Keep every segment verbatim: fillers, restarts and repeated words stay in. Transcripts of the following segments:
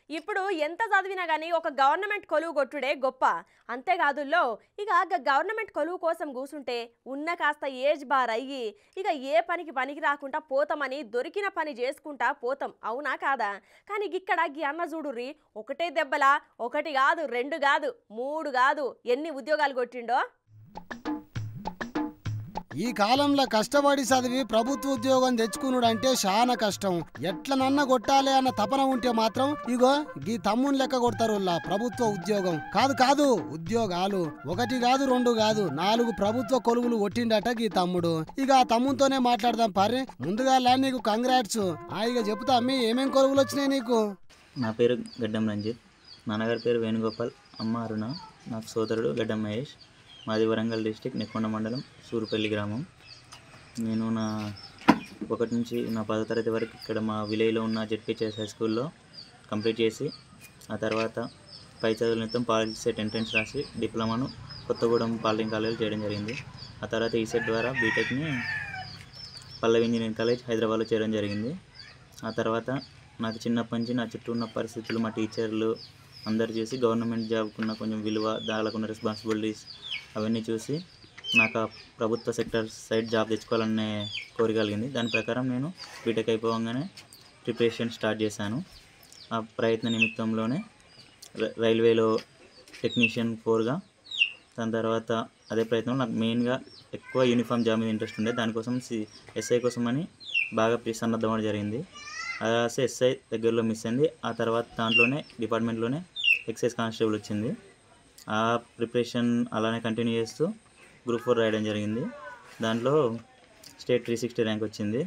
ఇప్పుడు ఎంత చదివినా కానీ ఒక గవర్నమెంట్ కొలువు కొట్టుడే గొప్ప. అంతేకాదుల్లో ఇక గవర్నమెంట్ కొలువు కోసం కూసుంటే ఉన్న కాస్త ఏజ్ బార్ అయ్యి ఇక ఏ పనికి పనికి రాకుండా పోతామని దొరికిన పని చేసుకుంటా పోతాం, అవునా కాదా? కానీ ఇక్కడ గీ అన్న చూడుర్రి, ఒకటే దెబ్బలా ఒకటి కాదు రెండు కాదు మూడు కాదు ఎన్ని ఉద్యోగాలు కొట్టిండో. ఈ కాలంలో కష్టపడి చదివి ప్రభుత్వ ఉద్యోగం తెచ్చుకున్నాడు అంటే చాలా కష్టం. ఎట్లనన్నా కొట్టాలి అన్న తపన ఉంటే మాత్రం ఇగో గీ తమ్ముని లెక్క కొడతారు ప్రభుత్వ ఉద్యోగం. కాదు కాదు ఉద్యోగాలు ఒకటి కాదు రెండు కాదు నాలుగు ప్రభుత్వ కొలువులు కొట్టిండట గీ తమ్ముడు. ఇక ఆ తమ్ముతోనే మాట్లాడదాం పారి. ముందుగా నీకు కంగ్రాట్స్. ఇక చెప్తా అమ్మి ఏమేం కొలువులు వచ్చినాయి నీకు? నా పేరు గడ్డం రంజిత్, నాన్నగారి పేరు వేణుగోపాల్, అమ్మ అరుణ, నాకు సోదరుడు గడ్డం మహేష్. మాది వరంగల్ డిస్టిక్ నెక్కొండ మండలం సూరుపల్లి గ్రామం. నేను నా ఒకటి నుంచి నా పదో తరగతి వరకు ఇక్కడ మా విలేజ్లో ఉన్న జెడ్పీహెచ్ఎస్ హై స్కూల్లో కంప్లీట్ చేసి ఆ తర్వాత పై చదువుల నిమిత్తం పాలిసెట్ ఎంట్రన్స్ రాసి డిప్లొమాను కొత్తగూడెం పాలిటెక్నిక్ కాలేజ్ చేయడం జరిగింది. ఆ తర్వాత ఈసెట్ ద్వారా బీటెక్ని పల్లవి ఇంజనీరింగ్ కాలేజ్ హైదరాబాద్లో చేయడం జరిగింది. ఆ తర్వాత నాకు చిన్నప్పటి నుంచి నా చుట్టూ ఉన్న పరిస్థితులు, మా టీచర్లు అందరు చూసి గవర్నమెంట్ జాబ్కున్న కొంచెం విలువ, దానికున్న రెస్పాన్సిబిలిటీస్ అవన్నీ చూసి నాకు ప్రభుత్వ సెక్టర్ సైడ్ జాబ్ తెచ్చుకోవాలనే కోరిక కలిగింది. దాని ప్రకారం నేను బీటెక్ అయిపోగానే ప్రిపరేషన్ స్టార్ట్ చేశాను. ఆ ప్రయత్న నిమిత్తంలోనే రైల్వేలో టెక్నీషియన్ ఫోర్గా, దాని తర్వాత అదే ప్రయత్నం నాకు మెయిన్గా ఎక్కువ యూనిఫామ్ జాబ్ మీద ఇంట్రెస్ట్ ఉండే, దానికోసం సి ఎస్ఐ కోసం అని బాగా సన్నద్ధమవడం జరిగింది. అది రాసి ఎస్ఐ దగ్గరలో మిస్ అయింది. ఆ తర్వాత దాంట్లోనే డిపార్ట్మెంట్లోనే ఎక్సైజ్ కానిస్టేబుల్ వచ్చింది. ఆ ప్రిపరేషన్ అలానే కంటిన్యూ చేస్తూ గ్రూప్ ఫోర్ రాయడం జరిగింది. దాంట్లో స్టేట్ త్రీ సిక్స్టీ ర్యాంక్ వచ్చింది.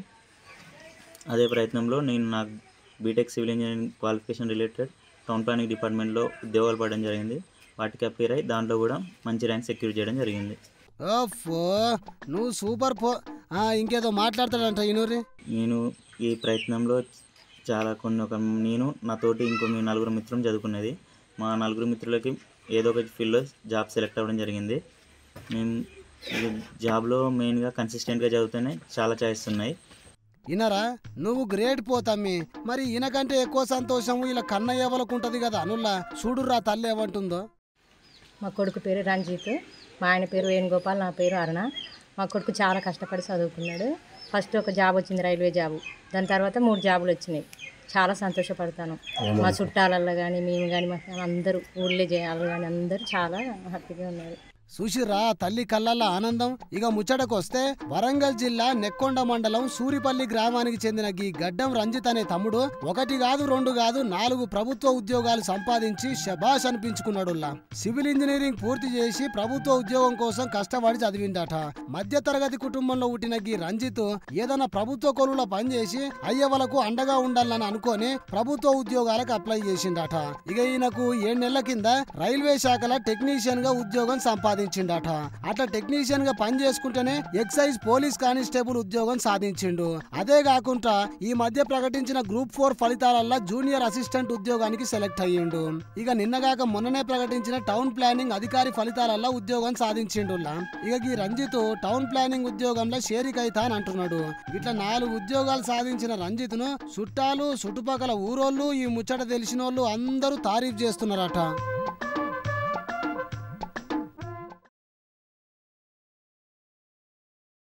అదే ప్రయత్నంలో నేను నా B Tech civil engineering qualification related town planning డిపార్ట్మెంట్లో ఉద్యోగాలు పడడం జరిగింది. వాటికి అపేర్ అయ్యి దాంట్లో కూడా మంచి ర్యాంక్ సెక్యూర్ చేయడం జరిగింది. ఓఫో నువ్వు సూపర్ పో. ఇంకేదో మాట్లాడతాడంట ఈనూరి. నేను ఈ ప్రయత్నంలో చాలా కొన్ని ఒక నేను నాతోటి ఇంకో మీ నలుగురు మిత్రులు చదువుకున్నది. మా నలుగురు మిత్రులకి ఏదో ఒక ఫీల్డ్లో జాబ్ సెలెక్ట్ అవ్వడం జరిగింది. మేము జాబ్లో మెయిన్గా కన్సిస్టెంట్గా చదివితేనే చాలా చాయిస్ ఉన్నాయి. ఇనరా నువ్వు గ్రేట్ పోతమ్మి. మరి ఈయనకంటే ఎక్కువ సంతోషం ఇలా కన్నయ్య వాళ్ళకు ఉంటుంది కదా అనుల్లా. చూడురా తల్లి ఏమంటుందో. మా కొడుకు పేరు రంజిత్, మా ఆయన పేరు వేణుగోపాల్, నా పేరు అరుణ. మా కొడుకు చాలా కష్టపడి చదువుకున్నాడు. ఫస్ట్ ఒక జాబ్ వచ్చింది, రైల్వే జాబు. దాని తర్వాత మూడు జాబులు వచ్చినాయి. చాలా సంతోషపడతాను. మా చుట్టాలల్లో కానీ మేము కానీ మా అందరూ ఊళ్ళో చేయాలి కానీ అందరూ చాలా హ్యాపీగా ఉన్నారు. సుశిరా తల్లి కళ్ళల్లో ఆనందం. ఇక ముచ్చటకు వస్తే వరంగల్ జిల్లా నెక్కొండ మండలం సూరిపల్లి గ్రామానికి చెందిన గీ గడ్డం రంజిత్ అనే తమ్ముడు ఒకటి కాదు రెండు కాదు నాలుగు ప్రభుత్వ ఉద్యోగాలు సంపాదించి శబాష్ అనిపించుకున్నాడు. సివిల్ ఇంజనీరింగ్ పూర్తి చేసి ప్రభుత్వ ఉద్యోగం కోసం కష్టపడి చదివిందట. మధ్య తరగతి కుటుంబంలో పుట్టిన గీ రంజిత్ ఏదైనా ప్రభుత్వ కొలువులో పనిచేసి అయ్యవలకు అండగా ఉండాలని అనుకొని ప్రభుత్వ ఉద్యోగాలకు అప్లై చేసిందట. ఇక ఈయనకు ఏడు నెలల కింద రైల్వే శాఖల టెక్నీషియన్ గా ఉద్యోగం సంపాదించిందట. అట్లా టెక్నీషియన్ గా పని చేసుకుంటేనే ఎక్సైజ్ పోలీస్ కానిస్టేబుల్ ఉద్యోగం సాధించిండు. అదే కాకుండా ఈ మధ్య ప్రకటించిన గ్రూప్ ఫోర్ ఫలితాలలో జూనియర్ అసిస్టెంట్ ఉద్యోగానికి సెలెక్ట్ అయ్యిండు. ఇక నిన్నగాక మొన్ననే ప్రకటించిన టౌన్ ప్లానింగ్ అధికారి ఫలితాలలో ఉద్యోగం సాధించిండు. ఇక ఈ రంజిత్ టౌన్ ప్లానింగ్ ఉద్యోగంలో షేరికైతా అని అంటున్నాడు. ఇట్లా నాలుగు ఉద్యోగాలు సాధించిన రంజిత్ ను చుట్టాలు చుట్టుపక్కల ఊరోళ్ళు ఈ ముచ్చట తెలిసిన వాళ్ళు అందరూ తారీఫ్ చేస్తున్నారట.